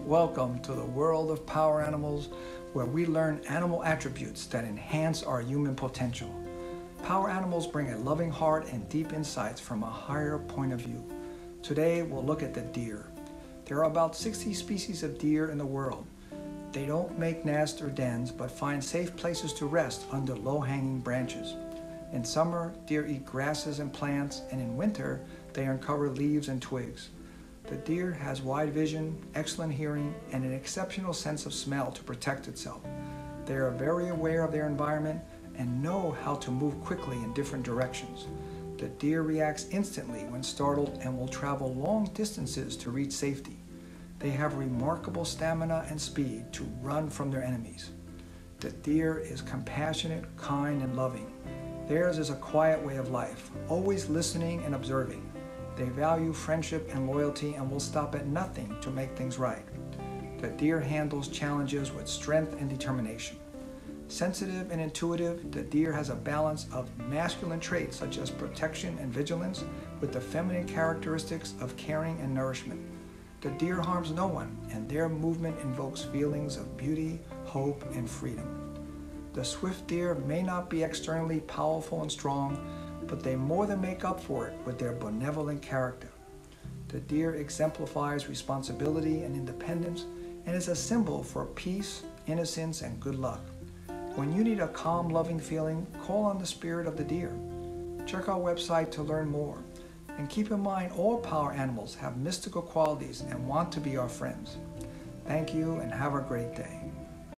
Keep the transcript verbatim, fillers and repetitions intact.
Welcome to the world of power animals, where we learn animal attributes that enhance our human potential. Power animals bring a loving heart and deep insights from a higher point of view. Today we'll look at the deer. There are about sixty species of deer in the world. They don't make nests or dens, but find safe places to rest under low-hanging branches. In summer, deer eat grasses and plants, and in winter, they uncover leaves and twigs. The deer has wide vision, excellent hearing, and an exceptional sense of smell to protect itself. They are very aware of their environment and know how to move quickly in different directions. The deer reacts instantly when startled and will travel long distances to reach safety. They have remarkable stamina and speed to run from their enemies. The deer is compassionate, kind, and loving. Theirs is a quiet way of life, always listening and observing. They value friendship and loyalty and will stop at nothing to make things right. The deer handles challenges with strength and determination. Sensitive and intuitive, the deer has a balance of masculine traits such as protection and vigilance with the feminine characteristics of caring and nourishment. The deer harms no one, and their movement invokes feelings of beauty, hope, and freedom. The swift deer may not be externally powerful and strong, but they more than make up for it with their benevolent character. The deer exemplifies responsibility and independence and is a symbol for peace, innocence, and good luck. When you need a calm, loving feeling, call on the spirit of the deer. Check our website to learn more. And keep in mind, all power animals have mystical qualities and want to be our friends. Thank you and have a great day.